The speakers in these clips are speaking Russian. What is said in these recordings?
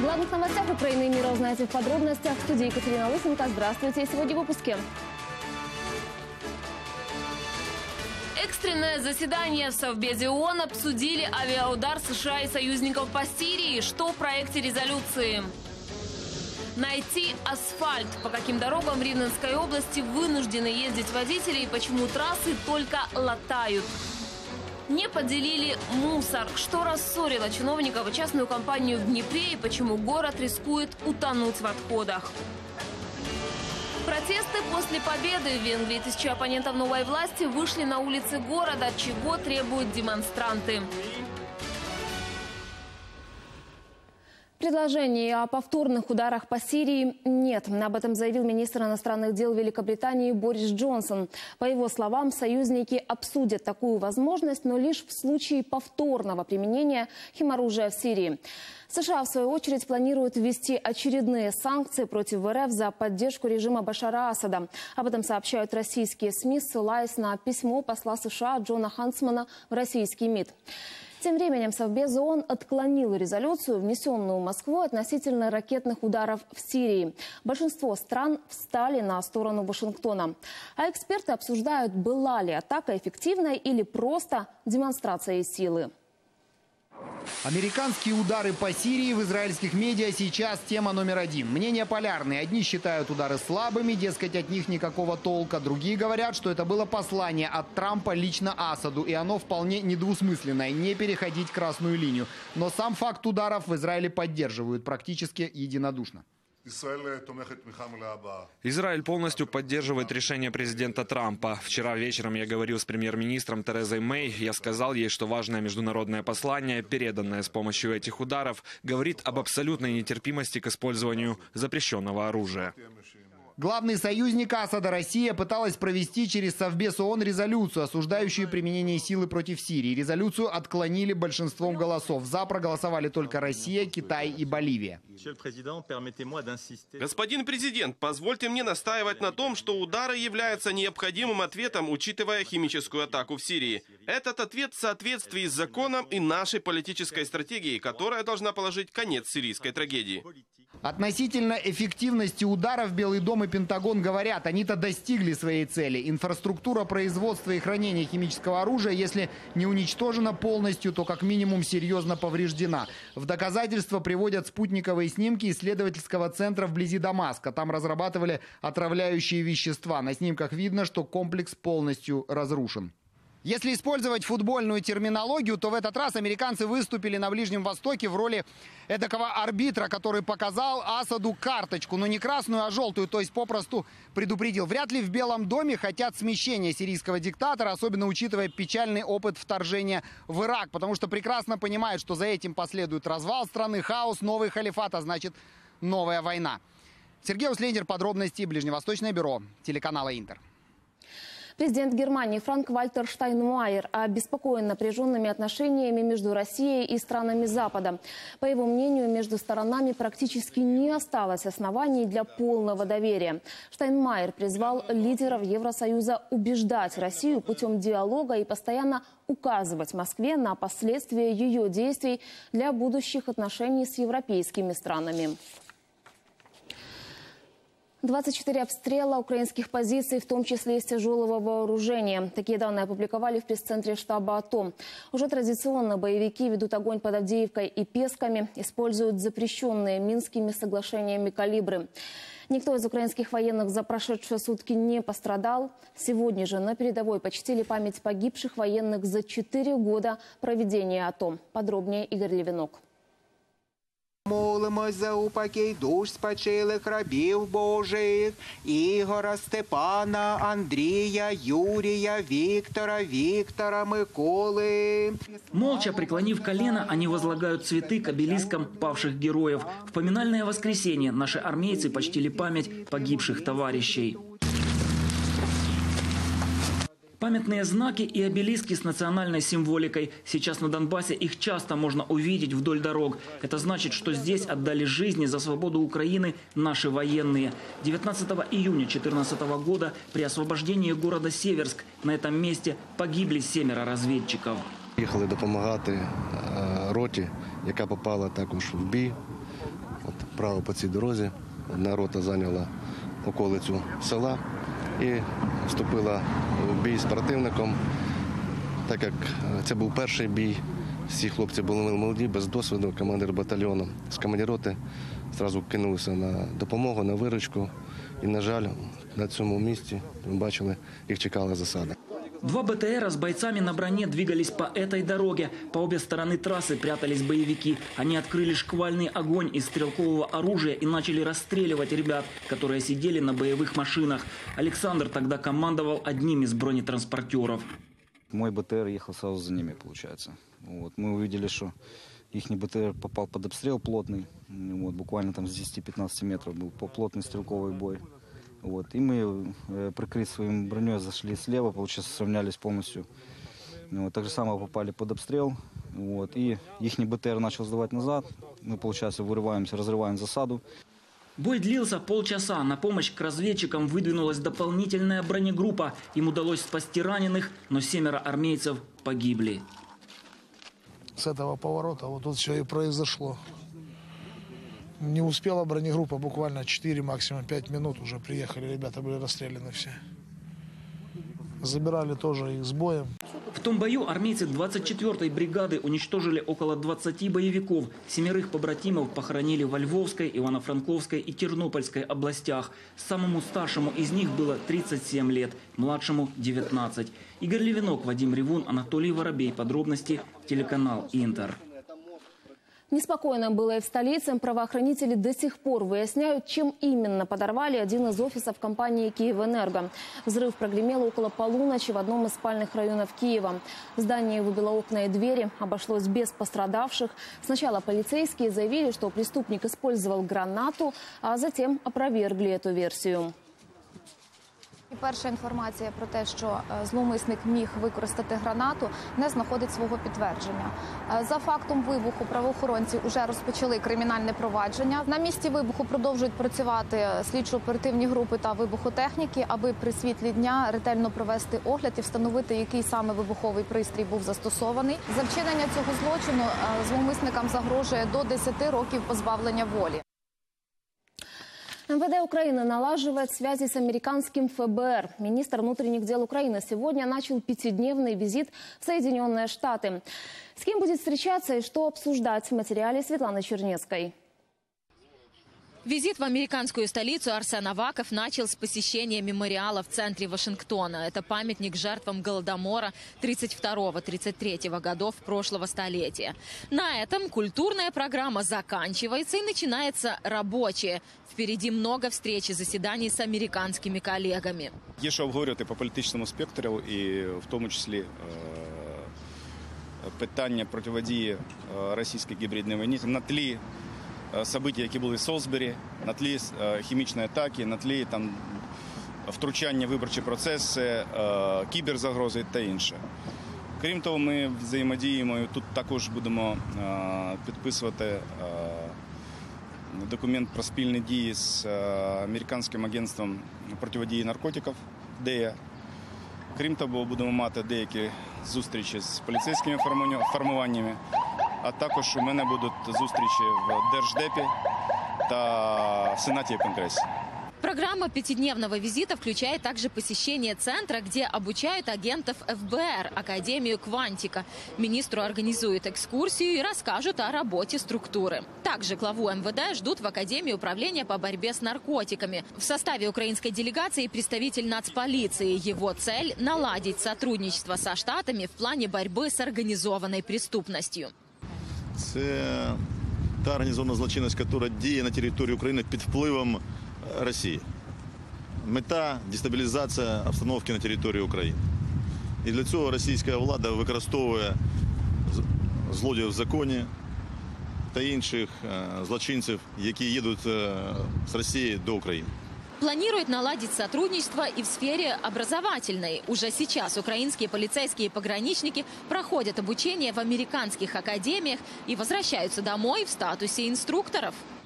главных новостях Украины и мира узнаете в подробностях. В студии Екатерина Лысенко. Здравствуйте. Сегодня в выпуске. Экстренное заседание в Совбезе ООН обсудили авиаудар США и союзников по Сирии. Что в проекте резолюции? Найти асфальт. По каким дорогам в Ривненской области вынуждены ездить водители и почему трассы только латают? Не поделили мусор. Что рассорило чиновников и частную компанию в Днепре и почему город рискует утонуть в отходах? Протесты после победы в Венгрии. Тысячи оппонентов новой власти вышли на улицы города, чего требуют демонстранты. Предложений о повторных ударах по Сирии нет. Об этом заявил министр иностранных дел Великобритании Борис Джонсон. По его словам, союзники обсудят такую возможность, но лишь в случае повторного применения химоружия в Сирии. США, в свою очередь, планируют ввести очередные санкции против РФ за поддержку режима Башара Асада. Об этом сообщают российские СМИ, ссылаясь на письмо посла США Джона Хансмана в российский МИД. Тем временем Совбез ООН отклонил резолюцию, внесенную Москвой относительно ракетных ударов в Сирии. Большинство стран встали на сторону Вашингтона. А эксперты обсуждают, была ли атака эффективной или просто демонстрацией силы. Американские удары по Сирии в израильских медиа сейчас тема номер один. Мнения полярные. Одни считают удары слабыми, дескать, от них никакого толка. Другие говорят, что это было послание от Трампа лично Асаду, и оно вполне недвусмысленное – не переходить красную линию. Но сам факт ударов в Израиле поддерживают практически единодушно. Израиль полностью поддерживает решение президента Трампа. Вчера вечером я говорил с премьер-министром Терезой Мэй. Я сказал ей, что важное международное послание, переданное с помощью этих ударов, говорит об абсолютной нетерпимости к использованию запрещенного оружия. Главный союзник Асада, Россия, пыталась провести через Совбез ООН резолюцию, осуждающую применение силы против Сирии. Резолюцию отклонили большинством голосов. За проголосовали только Россия, Китай и Боливия. Господин президент, позвольте мне настаивать на том, что удары являются необходимым ответом, учитывая химическую атаку в Сирии. Этот ответ в соответствии с законом и нашей политической стратегией, которая должна положить конец сирийской трагедии. Относительно эффективности ударов Белый дом и Пентагон говорят, они-то достигли своей цели. Инфраструктура производства и хранения химического оружия, если не уничтожена полностью, то как минимум серьезно повреждена. В доказательство приводят спутниковые снимки исследовательского центра вблизи Дамаска. Там разрабатывали отравляющие вещества. На снимках видно, что комплекс полностью разрушен. Если использовать футбольную терминологию, то в этот раз американцы выступили на Ближнем Востоке в роли эдакого арбитра, который показал Асаду карточку, но не красную, а желтую, то есть попросту предупредил. Вряд ли в Белом доме хотят смещения сирийского диктатора, особенно учитывая печальный опыт вторжения в Ирак, потому что прекрасно понимают, что за этим последует развал страны, хаос, новый халифат, а значит новая война. Сергей Услендер, подробности, Ближневосточное бюро телеканала Интер. Президент Германии Франк-Вальтер Штайнмайер обеспокоен напряженными отношениями между Россией и странами Запада. По его мнению, между сторонами практически не осталось оснований для полного доверия. Штайнмайер призвал лидеров Евросоюза убеждать Россию путем диалога и постоянно указывать Москве на последствия ее действий для будущих отношений с европейскими странами. 24 обстрела украинских позиций, в том числе из тяжелого вооружения. Такие данные опубликовали в пресс-центре штаба АТО. Уже традиционно боевики ведут огонь под Авдеевкой и Песками, используют запрещенные Минскими соглашениями калибры. Никто из украинских военных за прошедшие сутки не пострадал. Сегодня же на передовой почтили память погибших военных за 4 года проведения АТО. Подробнее Игорь Левинок. Молимось за упокій душ спочилих рабів Божих, Ігора, Степана, Андрія, Юрія, Виктора, Миколи. Молча преклонив колено, они возлагают цветы к обелискам павших героев. В поминальное воскресенье наши армейцы почтили память погибших товарищей. Памятные знаки и обелиски с национальной символикой. Сейчас на Донбассе их часто можно увидеть вдоль дорог. Это значит, что здесь отдали жизни за свободу Украины наши военные. 19 июня 2014 года при освобождении города Северск на этом месте погибли 7 разведчиков. Їхали допомагати роті, яка попала також в бій. вправо по цій дорозі. Одна рота зайняла околицю села і вступила в бій з противником. Так як це був перший бій, всі хлопці були молоді, без досвіду, командир батальйону з командироти одразу кинулися на допомогу, на виручку. І, на жаль, на цьому місці, ми бачили, їх чекала засада. Два БТРа с бойцами на броне двигались по этой дороге. По обе стороны трассы прятались боевики. Они открыли шквальный огонь из стрелкового оружия и начали расстреливать ребят, которые сидели на боевых машинах. Александр тогда командовал одним из бронетранспортеров. Мой БТР ехал сразу за ними, получается. Вот. Мы увидели, что их БТР попал под обстрел плотный. Вот. Буквально там с 10-15 метров был плотный стрелковый бой. Вот. И мы, прикрыв своим броней, зашли слева, получается, сравнялись полностью. Вот. Так же самое попали под обстрел. Вот. И их БТР начал сдавать назад. Мы, получается, вырываемся, разрываем засаду. Бой длился полчаса. На помощь к разведчикам выдвинулась дополнительная бронегруппа. Им удалось спасти раненых, но 7 армейцев погибли. С этого поворота вот тут все и произошло. Не успела бронегруппа, буквально 4, максимум 5 минут уже приехали, ребята были расстреляны все. Забирали тоже их с боем. В том бою армейцы 24-й бригады уничтожили около 20 боевиков. 7 побратимов похоронили во Львовской, Ивано-Франковской и Тернопольской областях. Самому старшему из них было 37 лет, младшему 19. Игорь Левинок, Вадим Ревун, Анатолий Воробей. Подробности телеканал Интер. Неспокойно было и в столице. Правоохранители до сих пор выясняют, чем именно подорвали один из офисов компании «Киевэнерго». Взрыв прогремел около полуночи в одном из спальных районов Киева. Здание выбило окна и двери, обошлось без пострадавших. Сначала полицейские заявили, что преступник использовал гранату, а затем опровергли эту версию. Перша інформація про те, що зловмисник міг використати гранату, не знаходить свого підтвердження. За фактом вибуху правоохоронці вже розпочали кримінальне провадження. На місці вибуху продовжують працювати слідчо-оперативні групи та вибухотехніки, аби при світлі дня ретельно провести огляд і встановити, який саме вибуховий пристрій був застосований. За вчинення цього злочину зловмисникам загрожує до 10 років позбавлення волі. МВД Украины налаживает связи с американским ФБР. Министр внутренних дел Украины сегодня начал 5-дневный визит в Соединенные Штаты. С кем будет встречаться и что обсуждать, в материале Светланы Чернецкой. Визит в американскую столицу Арсен Аваков начал с посещения мемориала в центре Вашингтона. Это памятник жертвам Голодомора 32-33 годов прошлого столетия. На этом культурная программа заканчивается и начинается рабочая. Впереди много встреч и заседаний с американскими коллегами. Є що обговорювати по політичному спектру і в тому числі питання протидії російській гібридній війні на тлі события, які були в Солсбері, на тлі хімічної атаки, на тлі втручання в виборчі процеси, кіберзагрози та інше. Крім того, ми взаємодіємо, тут також будемо підписувати документ про спільні дії з американським агентством протидії наркотиків ДЕА. Крім того, будемо мати деякі зустрічі з поліцейськими формуваннями, а також у мене будуть зустрічі в Держдепі та в Сенаті і Конгресі. Программа 5-дневного визита включает также посещение центра, где обучают агентов ФБР, Академию Квантика. Министру организуют экскурсию и расскажут о работе структуры. Также главу МВД ждут в Академии управления по борьбе с наркотиками. В составе украинской делегации представитель нацполиции. Его цель – наладить сотрудничество со Штатами в плане борьбы с организованной преступностью. Це та організована злочинність, яка діє на території України під впливом Росії. Мета – дестабілізація обстановки на території України. І для цього російська влада використовує злодіїв в законі та інших злочинців, які їдуть з Росії до України. Планирует наладить сотрудничество и в сфере образовательной. Уже сейчас украинские полицейские и пограничники проходят обучение в американских академиях и возвращаются домой в статусе инструкторов.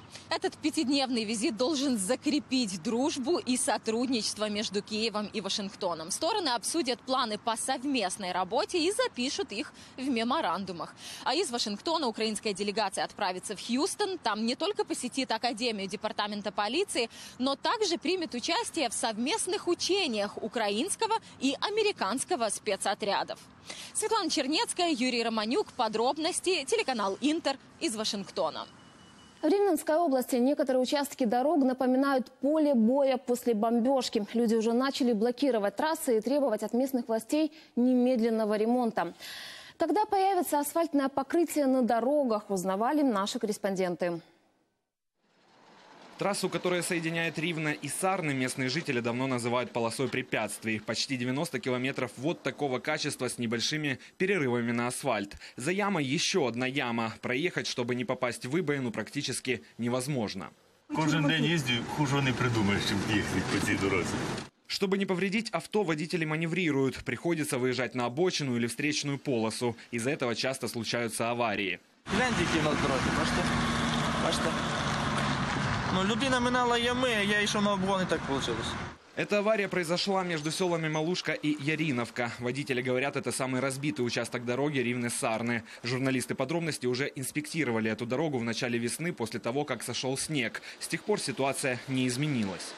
Этот пятидневный визит должен закрепить дружбу и сотрудничество между Киевом и Вашингтоном. Стороны обсудят планы по совместной работе и запишут их в меморандумах. А из Вашингтона украинская делегация отправится в Хьюстон. Там не только посетит Академию департамента полиции, но также примет участие в совместных учениях украинского и американского спецотрядов. Светлана Чернецкая, Юрий Романюк. Подробности. Телеканал Интер из Вашингтона. В Ривненской области некоторые участки дорог напоминают поле боя после бомбежки. Люди уже начали блокировать трассы и требовать от местных властей немедленного ремонта. Когда появится асфальтное покрытие на дорогах, узнавали наши корреспонденты. Трассу, которая соединяет Ривно и Сарны, местные жители давно называют полосой препятствий. Почти 90 километров вот такого качества с небольшими перерывами на асфальт. За ямой еще одна яма. Проехать, чтобы не попасть в выбоину, практически невозможно. Кожен день їздю, хуже не придумаєш, чим їхати по цій дорозі. Чтобы не повредить авто, водители маневрируют. Приходится выезжать на обочину или встречную полосу. Из-за этого часто случаются аварии. Гляньте, які в нас дороги, бачите? Ну, людина минала ями, а я йшов на обгон, и так получилось. Эта авария произошла между селами Малушка и Яриновка. Водители говорят, это самый разбитый участок дороги Ривны-Сарны. Журналисты «Подробности» уже инспектировали эту дорогу в начале весны после того, как сошел снег. С тех пор ситуация не изменилась.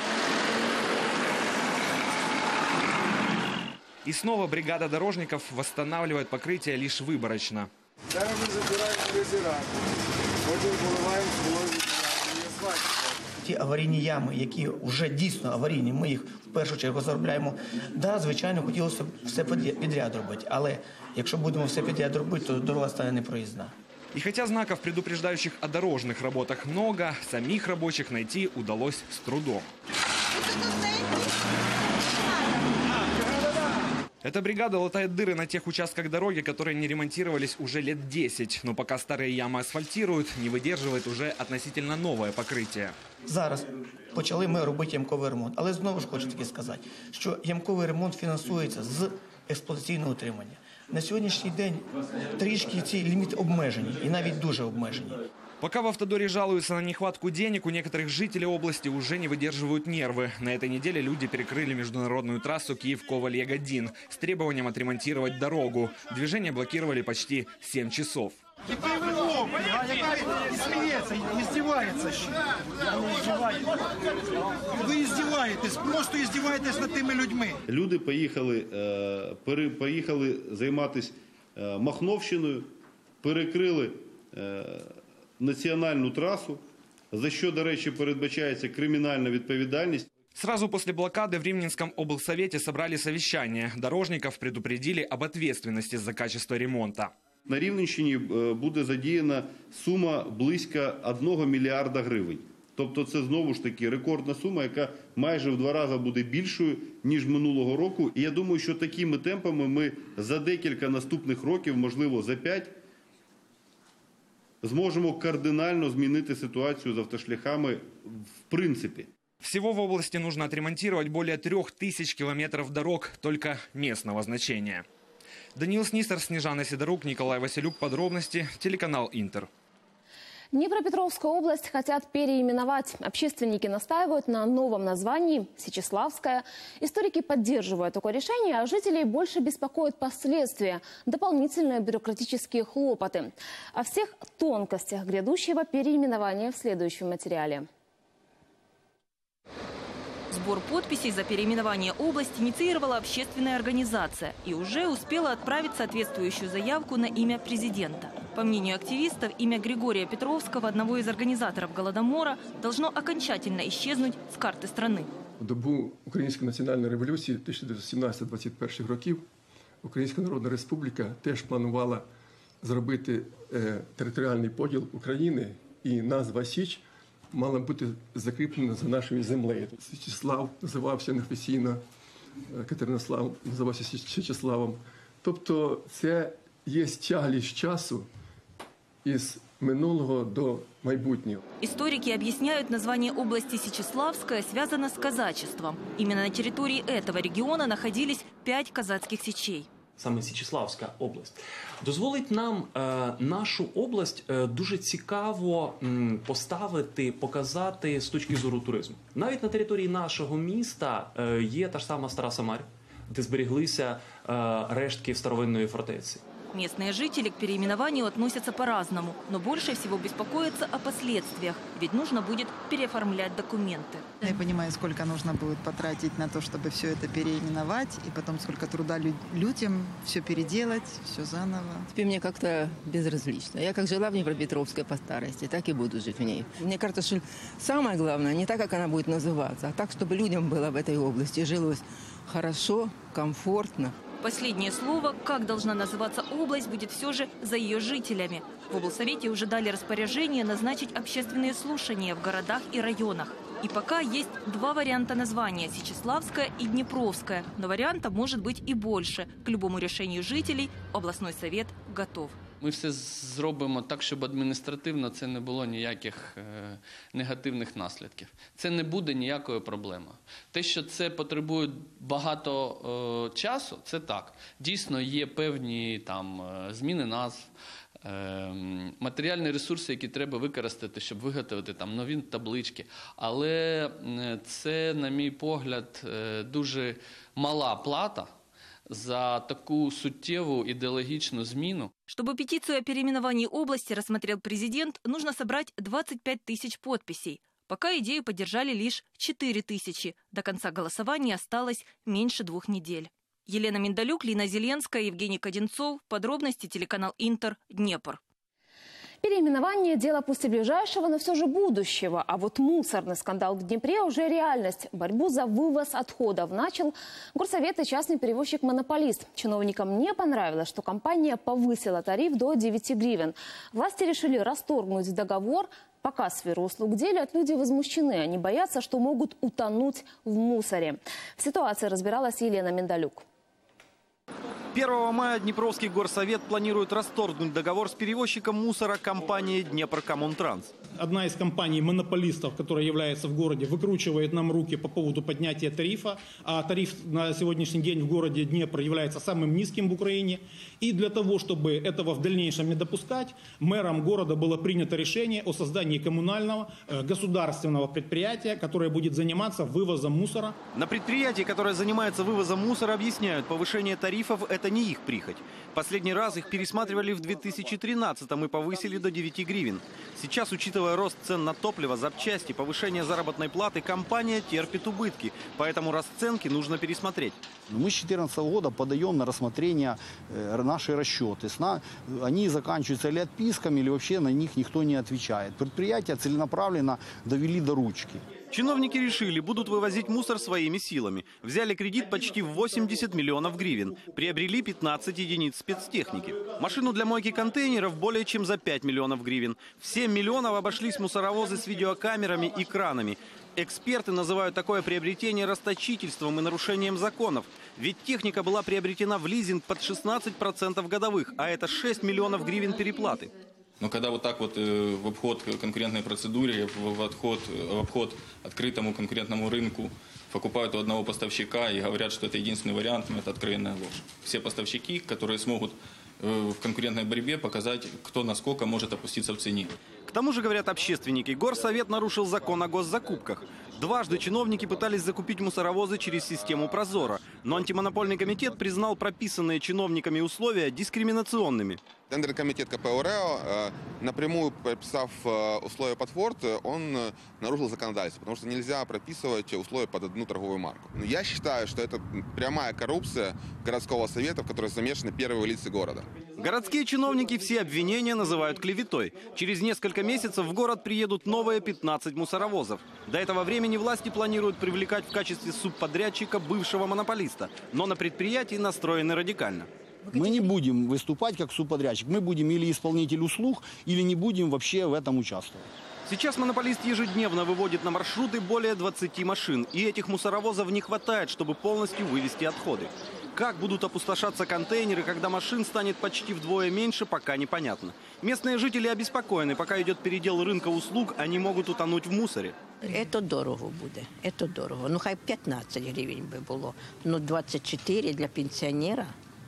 И снова бригада дорожников восстанавливает покрытие лишь выборочно. Зараз ми забираємо резервуар, потім поливаємо смолою і асфальт. Ті аварійні ями, які вже дійсно аварійні, ми їх в першу чергу заробляємо. Да, звичайно, хотілося б все підряд робити, але якщо будемо все підряд робити, то дорога стане непроїзна. И хотя знаков, предупреждающих о дорожных работах, много, самих рабочих найти удалось с трудом. Эта бригада латает дыры на тех участках дороги, которые не ремонтировались уже лет 10. Но пока старые ямы асфальтируют, не выдерживает уже относительно новое покрытие. Зараз почали ми робити ямковий ремонт. Але знову ж хочу таки сказати, що ямковий ремонт фінансується з експлуатаційного утримання. На сьогоднішній день трішки ці ліміти обмежені, і навіть дуже обмежені. Пока в автодоре жалуются на нехватку денег, у некоторых жителей области уже не выдерживают нервы. На этой неделе люди перекрыли международную трассу Киев-Коваль-Ягодин с требованием отремонтировать дорогу. Движение блокировали почти 7 часов. Ви здіваєтесь, просто здіваєтесь над тими людьми. Люди поїхали займатися Махновщиною, перекрили национальную трассу, за что, до речи, передбачается криминальная відповідальність. Сразу после блокады в Ривненском облсовете собрали совещание. Дорожников предупредили об ответственности за качество ремонта. На Рівненщині буде задіяна сума близько 1 мільярда гривень. Тобто це знову ж таки рекордна сума, яка майже в 2 рази буде більшою, ніж минулого року. І я думаю, що такими темпами ми за декілька наступних років, можливо за 5, зможемо кардинально змінити ситуацию с автошляхами в принципе. Всего в области нужно отремонтировать более 3000 километров дорог только местного значения. Даниил Снистер, Снежана Сидорук, Николай Василюк. Подробности. Телеканал Интер. Днепропетровскую область хотят переименовать. Общественники настаивают на новом названии – Сечеславская. Историки поддерживают такое решение, а жителей больше беспокоят последствия – дополнительные бюрократические хлопоты. О всех тонкостях грядущего переименования в следующем материале. Сбор подписей за переименование области инициировала общественная организация и уже успела отправить соответствующую заявку на имя президента. По мнению активистов, имя Григория Петровского, одного из организаторов Голодомора, должно окончательно исчезнуть с карты страны. В добу Української національної революції 1917-21 років Українська Народна Республіка теж планувала зробити територіальний поділ України, і назва Січ мала бути закріплена за нашою землею. Січеслав називався неофіційно, Катеринослав називався Січеславом. Тобто це є тяглість часу із минулого до майбутнего. Историки объясняют, название области Сечеславская связано с казачеством. Именно на территории этого региона находились 5 казацких сечей. саме Січеславська область, дозволить нам нашу область дуже цікаво поставити, показати з точки зору туризму. Навіть на території нашого міста є та ж сама Стара Самар, де зберіглися рештки старовинної фортеці. Местные жители к переименованию относятся по-разному, но больше всего беспокоятся о последствиях, ведь нужно будет переоформлять документы. Я понимаю, сколько нужно будет потратить на то, чтобы все это переименовать, и потом сколько труда людям все переделать, все заново. Теперь мне как-то безразлично. Я как жила в Днепропетровской по старости, так и буду жить в ней. Мне кажется, что самое главное не так, как она будет называться, а так, чтобы людям было в этой области жилось хорошо, комфортно. Последнее слово, как должна называться область, будет все же за ее жителями. В облсовете уже дали распоряжение назначить общественные слушания в городах и районах. И пока есть два варианта названия – Січеславская и Днепровская. Но вариантов может быть и больше. К любому решению жителей областной совет готов. Ми все зробимо так, щоб адміністративно це не було ніяких негативних наслідків. Це не буде ніякою проблемою. Те, що це потребує багато часу, це так. Дійсно, є певні там зміни назв, матеріальні ресурси, які треба використати, щоб виготовити там нові таблички. Але це, на мій погляд, дуже мала плата за такую суттєвую идеологичную зміну. Чтобы петицию о переименовании области рассмотрел президент, нужно собрать 25 тысяч подписей. Пока идею поддержали лишь 4 тысячи. До конца голосования осталось меньше 2 недель. Елена Миндалюк, Лина Зеленская, Евгений Кодинцов. Подробности телеканал Интер, Днепр. Переименование – дело пусть и ближайшего, но все же будущего. А вот мусорный скандал в Днепре уже реальность. Борьбу за вывоз отходов начал горсовет и частный перевозчик-монополист. Чиновникам не понравилось, что компания повысила тариф до 9 гривен. Власти решили расторгнуть договор. Пока сферу услуг делят, люди возмущены. Они боятся, что могут утонуть в мусоре. В ситуации разбиралась Елена Миндалюк. 1 мая Днепровский горсовет планирует расторгнуть договор с перевозчиком мусора компании «Днепрокоммунтранс». Одна из компаний-монополистов, которая является в городе, выкручивает нам руки по поводу поднятия тарифа. А тариф на сегодняшний день в городе Днепр является самым низким в Украине. И для того, чтобы этого в дальнейшем не допускать, мэром города было принято решение о создании коммунального государственного предприятия, которое будет заниматься вывозом мусора. На предприятии, которое занимается вывозом мусора, объясняют, повышение тарифов – это не их прихоть. Последний раз их пересматривали в 2013-м и повысили до 9 гривен. Сейчас, учитывая рост цен на топливо, запчасти, повышение заработной платы, компания терпит убытки. Поэтому расценки нужно пересмотреть. Мы с 2014 года подаем на рассмотрение наши расчеты. Они заканчиваются или отписками, или вообще на них никто не отвечает. Предприятия целенаправленно довели до ручки. Чиновники решили, будут вывозить мусор своими силами. Взяли кредит почти в 80 миллионов гривен. Приобрели 15 единиц спецтехники. Машину для мойки контейнеров более чем за 5 миллионов гривен. В 7 миллионов обошлись мусоровозы с видеокамерами и кранами. Эксперты называют такое приобретение расточительством и нарушением законов. Ведь техника была приобретена в лизинг под 16% годовых, а это 6 миллионов гривен переплаты. Но когда вот так вот в обход конкурентной процедуре, в обход открытому конкурентному рынку покупают у одного поставщика и говорят, что это единственный вариант, это откровенная ложь. Все поставщики, которые смогут в конкурентной борьбе показать, кто насколько может опуститься в цене. К тому же, говорят общественники, горсовет нарушил закон о госзакупках. Дважды чиновники пытались закупить мусоровозы через систему «Прозоро», но антимонопольный комитет признал прописанные чиновниками условия дискриминационными. Тендерный комитет КП ОРЭО, напрямую прописав условия под Форд, он нарушил законодательство, потому что нельзя прописывать условия под одну торговую марку. Но я считаю, что это прямая коррупция городского совета, в которой замешаны первые лица города. Городские чиновники все обвинения называют клеветой. Через несколько месяцев в город приедут новые 15 мусоровозов. До этого времени власти планируют привлекать в качестве субподрядчика бывшего монополиста, но на предприятии настроены радикально. Мы не будем выступать как субподрядчик. Мы будем или исполнитель услуг, или не будем вообще в этом участвовать. Сейчас монополист ежедневно выводит на маршруты более 20 машин. И этих мусоровозов не хватает, чтобы полностью вывести отходы. Как будут опустошаться контейнеры, когда машин станет почти вдвое меньше, пока непонятно. Местные жители обеспокоены. Пока идет передел рынка услуг, они могут утонуть в мусоре. Это дорого буде, это дорого. Ну, хай 15 гривень би було. Ну, 24 для пенсіонера.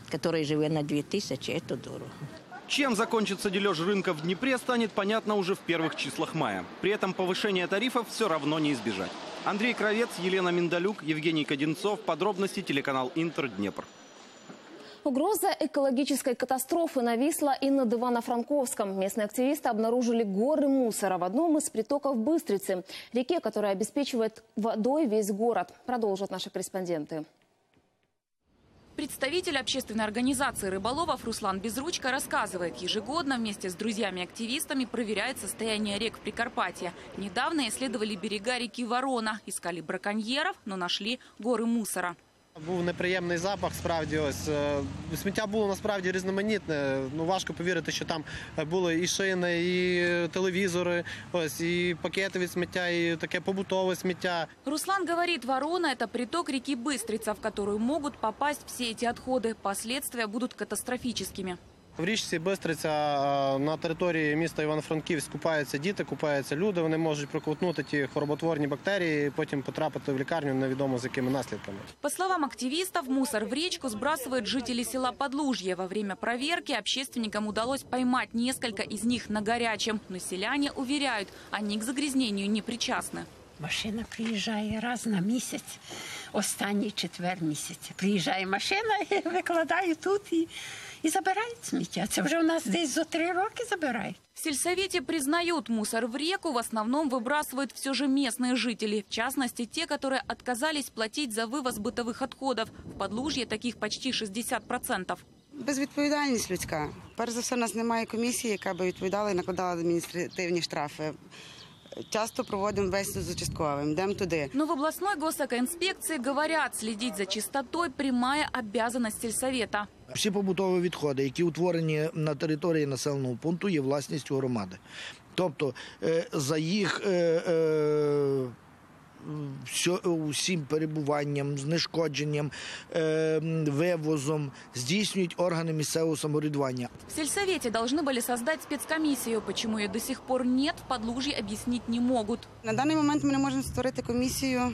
который живет на 2000, это дорого. Чем закончится дележ рынка в Днепре, станет понятно уже в первых числах мая. При этом повышение тарифов все равно не избежать. Андрей Кравец, Елена Миндалюк, Евгений Кодинцов. Подробности телеканал Интер, Днепр. Угроза экологической катастрофы нависла и над Ивано-Франковском. Местные активисты обнаружили горы мусора в одном из притоков Быстрицы, реке, которая обеспечивает водой весь город. Продолжат наши корреспонденты. Представитель общественной организации рыболовов Руслан Безручко рассказывает, ежегодно вместе с друзьями-активистами проверяет состояние рек в Прикарпатье. Недавно исследовали берега реки Ворона, искали браконьеров, но нашли горы мусора. Був неприємний запах, справді, ось. Сміття було насправді різноманітне. Ну, важко повірити, що там були і шини, і телевізори, ось, і пакети від сміття, і таке побутове сміття. Руслан говорит, Ворона – это приток реки Быстрица, в которую могут попасть все эти отходы. Последствия будут катастрофическими. В річці Бистриця на території міста Івано-Франківськ купаються діти, купаються люди. Вони можуть проковтнути ті хвороботворні бактерії і потім потрапити в лікарню невідомо з якими наслідками. По словам активистов, мусор в речку сбрасывают жители села Подлужье. Во время проверки общественникам удалось поймать несколько из них на горячем. Но селяне уверяют, они к загрязнению не причастны. Машина приїжджає раз на місяць, останній четвер місяця. Приїжджає машина, і викладає тут і забирають сміття. Це вже у нас десь за 3 роки забирають. В сельсовете признают, мусор в реку в основном выбрасывают все же местные жители. В частности, те, которые отказались платить за вывоз бытовых отходов. В Подлужье таких почти 60%. Безвідповідальність людська. Перш за все, у нас немає комісії, яка би відповідала і накладала адміністративні штрафи. Часто проводим бесіду з участковим, йдемо туди. Но в областной госэкоинспекции говорят, следить за чистотой – прямая обязанность сельсовета. Всі побутові відходи, які утворені на території населеного пункту, є власністю громади. Тобто за їх усім перебуванням, знешкодженням, вивозом здійснюють органи місцевого самоврядування. В сельсовете должны были создать спецкомиссию. Почему ее до сих пор нет, в Подлужье объяснить не могут. На даний момент ми не можемо створити комісію.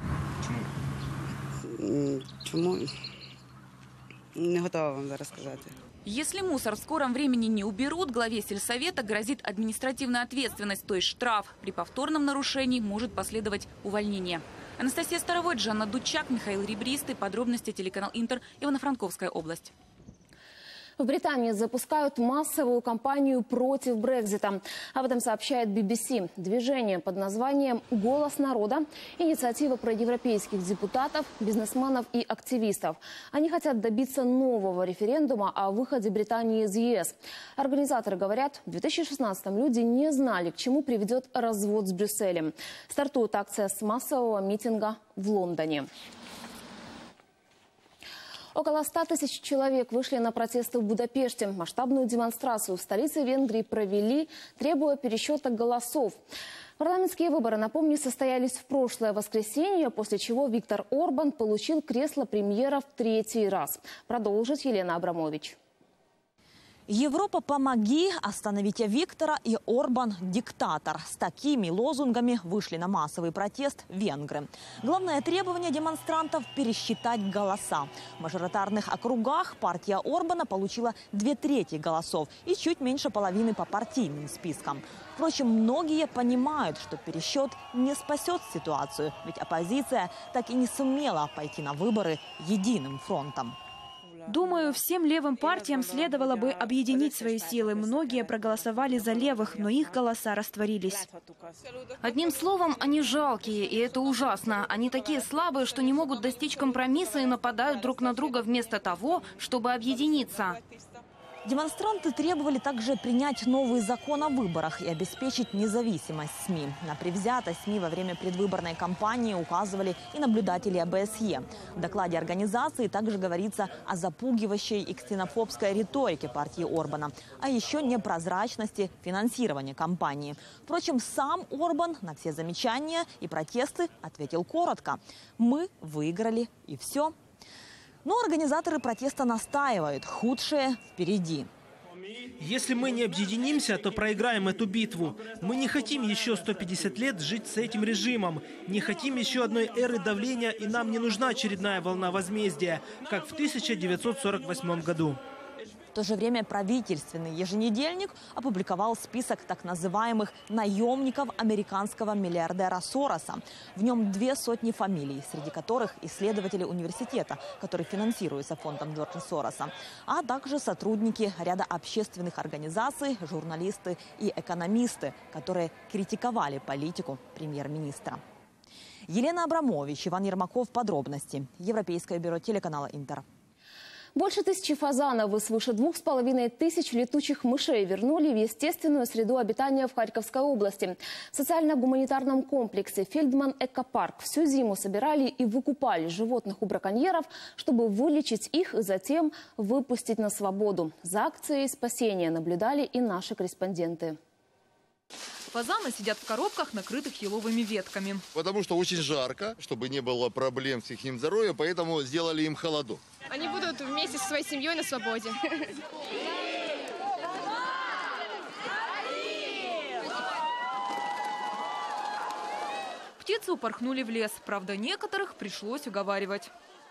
Чому? Не готова вам зараз сказати. Если мусор в скором времени не уберут, главе сельсовета грозит административная ответственность, то есть штраф. При повторном нарушении может последовать увольнение. Анастасия Старовой, Жанна Дучак, Михаил Ребристый. Подробности телеканал Интер, Ивано-Франковская область. В Британии запускают массовую кампанию против Брексита. Об этом сообщает BBC. Движение под названием «Голос народа» – инициатива проевропейских депутатов, бизнесменов и активистов. Они хотят добиться нового референдума о выходе Британии из ЕС. Организаторы говорят, в 2016-м люди не знали, к чему приведет развод с Брюсселем. Стартует акция с массового митинга в Лондоне. Около 100 тысяч человек вышли на протесты в Будапеште. Масштабную демонстрацию в столице Венгрии провели, требуя пересчета голосов. Парламентские выборы, напомню, состоялись в прошлое воскресенье, после чего Виктор Орбан получил кресло премьера в 3-й раз. Продолжит Елена Абрамович. Европа, помоги, остановите Виктора и Орбан – диктатор. С такими лозунгами вышли на массовый протест венгры. Главное требование демонстрантов – пересчитать голоса. В мажоритарных округах партия Орбана получила 2/3 голосов и чуть меньше половины по партийным спискам. Впрочем, многие понимают, что пересчет не спасет ситуацию, ведь оппозиция так и не сумела пойти на выборы единым фронтом. Думаю, всем левым партиям следовало бы объединить свои силы. Многие проголосовали за левых, но их голоса растворились. Одним словом, они жалкие, и это ужасно. Они такие слабые, что не могут достичь компромисса и нападают друг на друга вместо того, чтобы объединиться. Демонстранты требовали также принять новый закон о выборах и обеспечить независимость СМИ. На предвзятость СМИ во время предвыборной кампании указывали и наблюдатели ОБСЕ. В докладе организации также говорится о запугивающей и ксенофобской риторике партии Орбана, а еще непрозрачности финансирования кампании. Впрочем, сам Орбан на все замечания и протесты ответил коротко: «Мы выиграли, и все». Но организаторы протеста настаивают – худшее впереди. Если мы не объединимся, то проиграем эту битву. Мы не хотим еще 150 лет жить с этим режимом. Не хотим еще одной эры давления, и нам не нужна очередная волна возмездия, как в 1948 году. В то же время правительственный еженедельник опубликовал список так называемых наемников американского миллиардера Сороса. В нем 200 фамилий, среди которых исследователи университета, который финансируется фондом Джорджа Сороса, а также сотрудники ряда общественных организаций, журналисты и экономисты, которые критиковали политику премьер-министра. Елена Абрамович, Иван Ермаков. Подробности. Европейское бюро телеканала «Интер». Больше 1000 фазанов и свыше 2500 летучих мышей вернули в естественную среду обитания в Харьковской области. В социально-гуманитарном комплексе «Фельдман-Экопарк» всю зиму собирали и выкупали животных у браконьеров, чтобы вылечить их и затем выпустить на свободу. За акцией спасения наблюдали и наши корреспонденты. Фазаны сидят в коробках, накрытых еловыми ветками. Потому что очень жарко, чтобы не было проблем с их здоровьем, поэтому сделали им холодок. Они будут вместе со своей семьей на свободе. Птицы упорхнули в лес. Правда, некоторых пришлось уговаривать.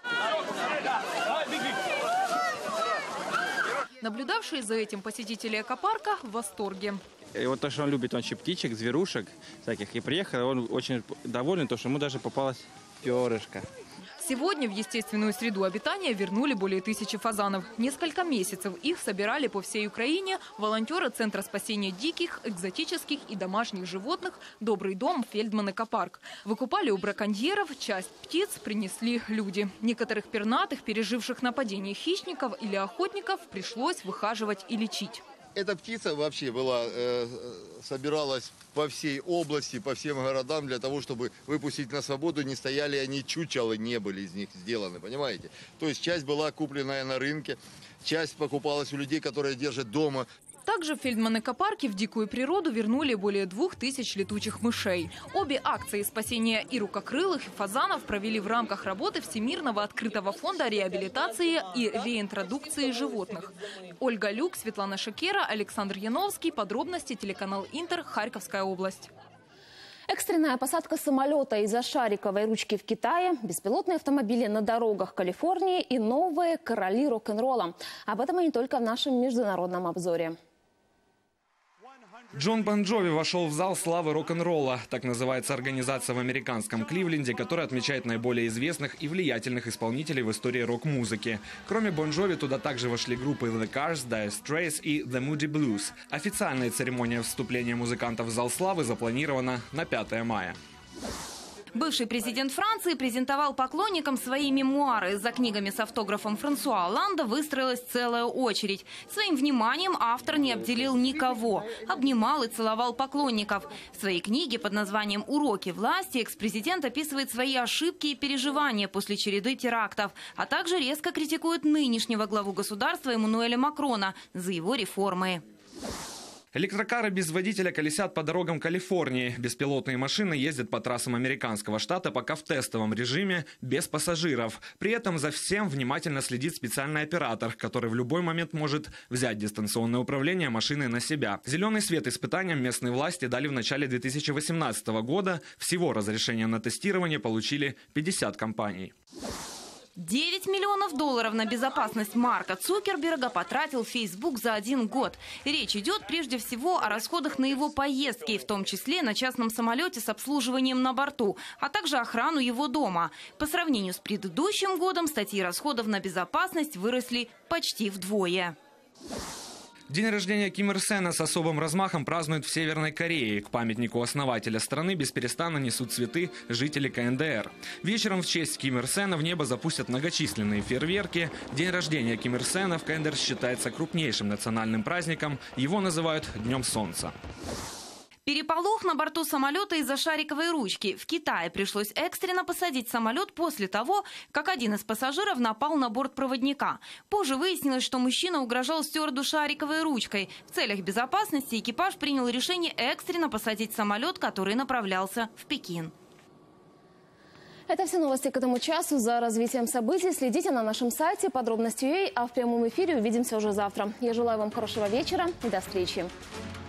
Наблюдавшие за этим посетители экопарка в восторге. И вот то, что он любит вообще птичек, зверушек всяких. И приехал, он очень доволен, то, что ему даже попалась перышко. Сегодня в естественную среду обитания вернули более 1000 фазанов. Несколько месяцев их собирали по всей Украине волонтеры Центра спасения диких, экзотических и домашних животных «Добрый дом» Фельдман-Экопарк. Выкупали у браконьеров, часть птиц принесли люди. Некоторых пернатых, переживших нападение хищников или охотников, пришлось выхаживать и лечить. Эта птица вообще собиралась по всей области, по всем городам для того, чтобы выпустить на свободу. Не стояли они, чучелы не были из них сделаны, понимаете? То есть часть была купленная на рынке, часть покупалась у людей, которые держат дома. Также в Фельдман-Экопарке в дикую природу вернули более 2000 летучих мышей. Обе акции спасения и рукокрылых, и фазанов провели в рамках работы Всемирного открытого фонда реабилитации и реинтродукции животных. Ольга Люк, Светлана Шакера, Александр Яновский. Подробности телеканал «Интер», Харьковская область. Экстренная посадка самолета из-за шариковой ручки в Китае, беспилотные автомобили на дорогах Калифорнии и новые короли рок-н-ролла. Об этом и не только в нашем международном обзоре. Джон Бон Джови вошел в зал славы рок-н-ролла. Так называется организация в американском Кливленде, которая отмечает наиболее известных и влиятельных исполнителей в истории рок-музыки. Кроме Бон Джови, туда также вошли группы The Cars, Dire Straits и The Moody Blues. Официальная церемония вступления музыкантов в зал славы запланирована на 5 мая. Бывший президент Франции презентовал поклонникам свои мемуары. За книгами с автографом Франсуа Олланда выстроилась целая очередь. Своим вниманием автор не обделил никого. Обнимал и целовал поклонников. В своей книге под названием «Уроки власти» экс-президент описывает свои ошибки и переживания после череды терактов, а также резко критикует нынешнего главу государства Эммануэля Макрона за его реформы. Электрокары без водителя колесят по дорогам Калифорнии. Беспилотные машины ездят по трассам американского штата пока в тестовом режиме, без пассажиров. При этом за всем внимательно следит специальный оператор, который в любой момент может взять дистанционное управление машиной на себя. Зеленый свет испытаниям местные власти дали в начале 2018 года. Всего разрешение на тестирование получили 50 компаний. 9 миллионов долларов на безопасность Марка Цукерберга потратил Facebook за 1 год. Речь идет прежде всего о расходах на его поездки, в том числе на частном самолете с обслуживанием на борту, а также охрану его дома. По сравнению с предыдущим годом статьи расходов на безопасность выросли почти вдвое. День рождения Ким Ир Сена с особым размахом празднуют в Северной Корее. К памятнику основателя страны бесперестанно несут цветы жители КНДР. Вечером в честь Ким Ир Сена в небо запустят многочисленные фейерверки. День рождения Ким Ир Сена в КНДР считается крупнейшим национальным праздником. Его называют Днем Солнца. Переполох на борту самолета из-за шариковой ручки. В Китае пришлось экстренно посадить самолет после того, как один из пассажиров напал на бортпроводника. Позже выяснилось, что мужчина угрожал стюарду шариковой ручкой. В целях безопасности экипаж принял решение экстренно посадить самолет, который направлялся в Пекин. Это все новости к этому часу. За развитием событий следите на нашем сайте подробности.ua, а в прямом эфире увидимся уже завтра. Я желаю вам хорошего вечера и до встречи.